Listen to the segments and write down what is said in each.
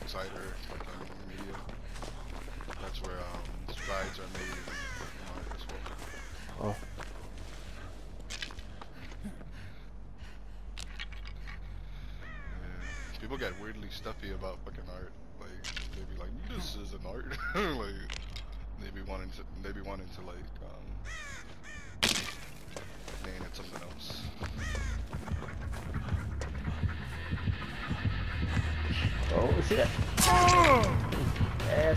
Insider, fucking media. That's where strides are made in fucking art as well. Oh. Yeah. People get weirdly stuffy about fucking art. Like they be like, "This is an art." Like they be wanting to like name it something else. Oh, see that? Oh! Ass.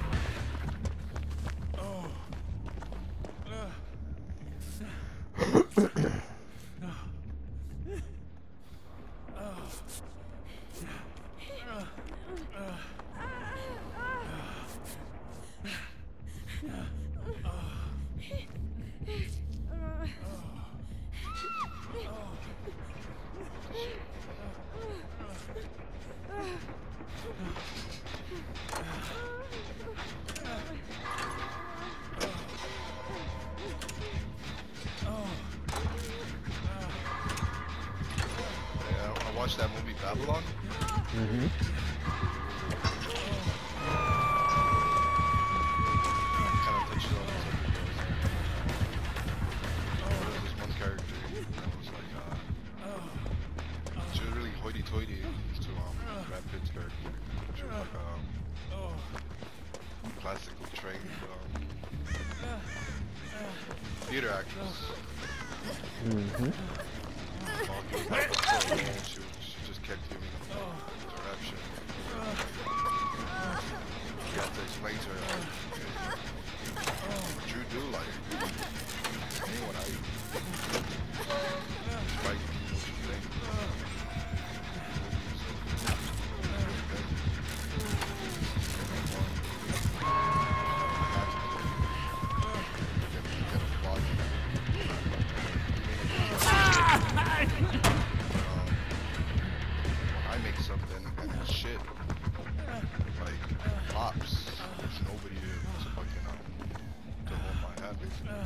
Yeah, I watched that movie Babylon. Mm-hmm. Kind of touches on this every girl's. There was this one character that was like, she was really hoity-toity to Brad Pitt's character. She was like classically trained theater actress. Mm-hmm. She just kept giving him direction. She had to explain to her like, what you do, like, what I despite what you think. I make something and it's shit, like pops. There's nobody to fucking to hold my hand basically.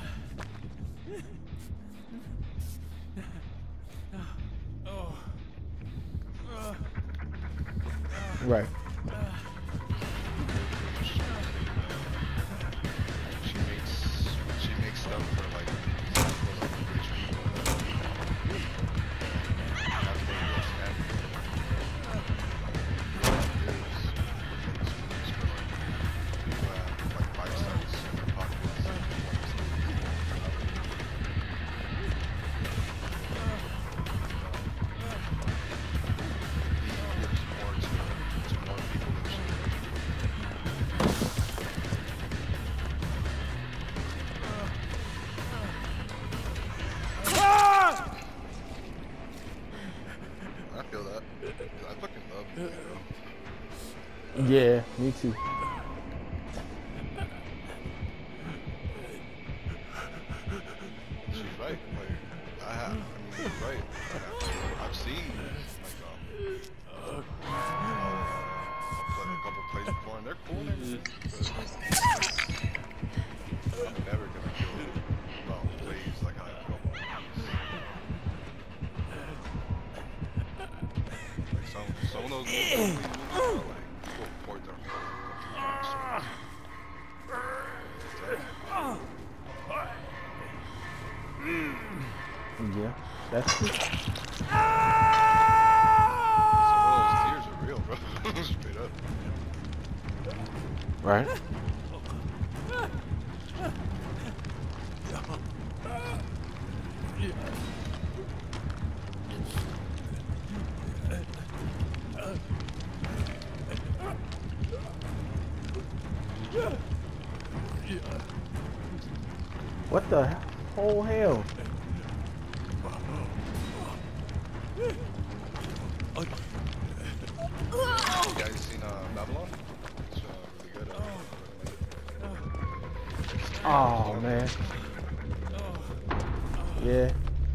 Right. She makes stuff for like rich people. That's what it is. And people have like 5 cents in their pockets. Gives more to more people than she does. I feel that. I fucking love it, bro. Yeah, me too. She's right. Like, I mean, you're right. I've seen, like, I'll play a couple plays before, and they're cool and everything, but I'm never gonna feel about plays like I feel about movies. Like, some of those movies are like, people report their Yeah, that's true. Some of those tears are real, bro. Straight up. Right. What the whole hell? You guys seen Babylon? It's really good. Oh man. Yeah.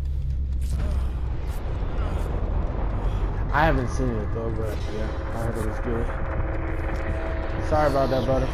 I haven't seen it though, but yeah, I heard it was good. Sorry about that, brother.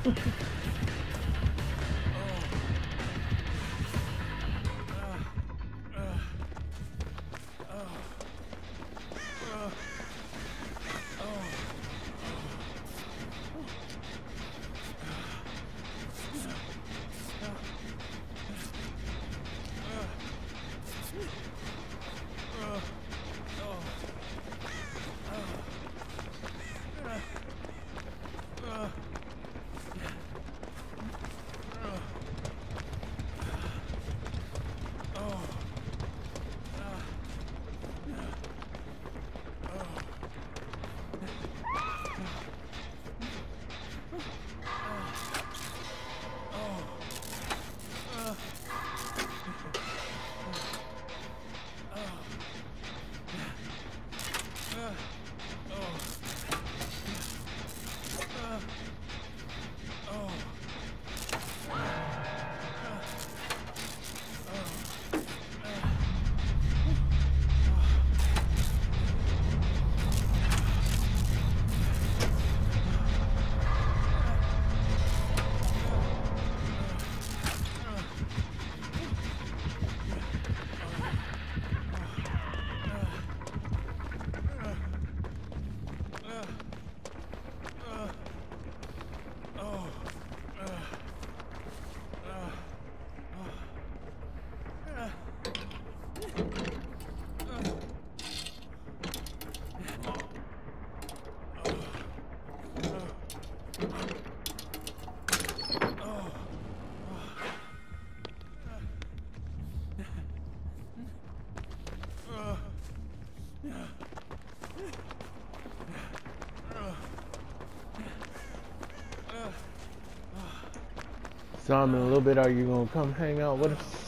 So in a little bit, are you gonna come hang out with us?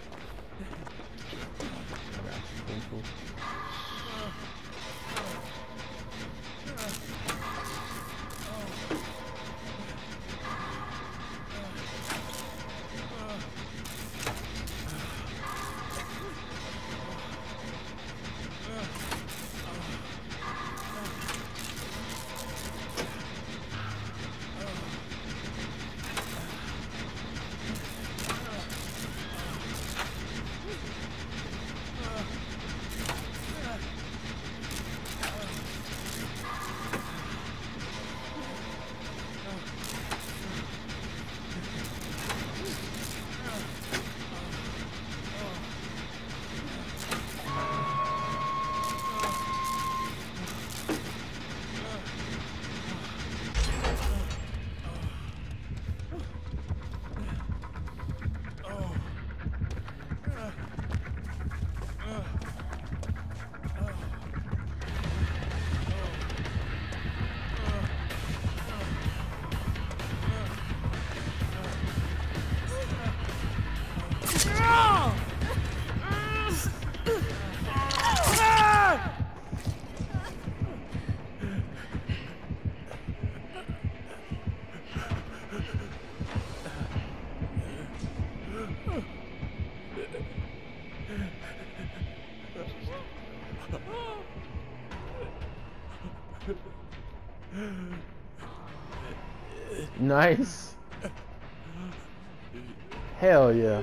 Nice. Hell yeah.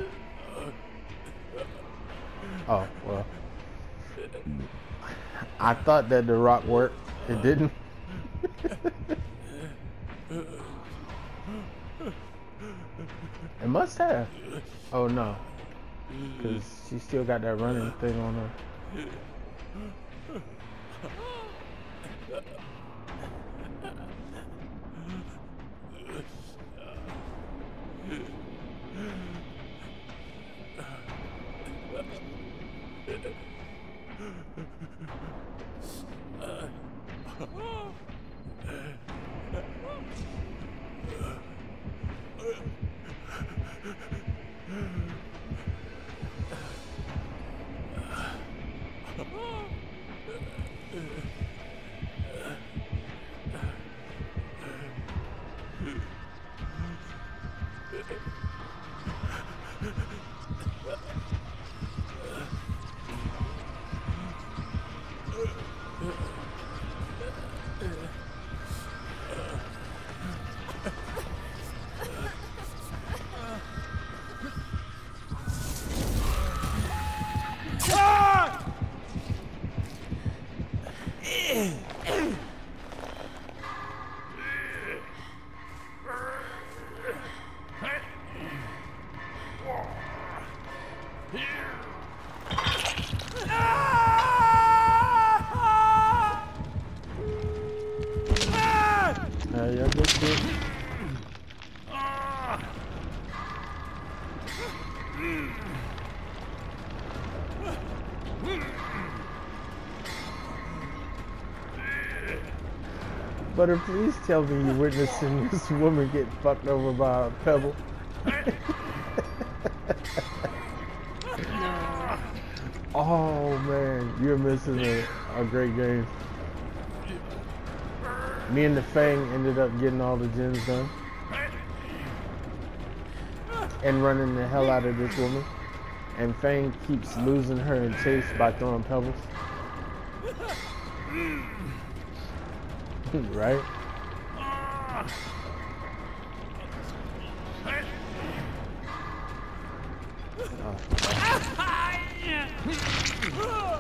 Oh, well. I thought that the rock worked. It didn't. It must have. Oh no. Because she still got that running thing on her. Yeah, good shit. Butter, please tell me you're witnessing this woman get fucked over by a pebble. Oh man, you're missing a great game. Me and the Fang ended up getting all the gens done. And running the hell out of this woman. And Fang keeps losing her in chase by throwing pebbles. Right? Oh.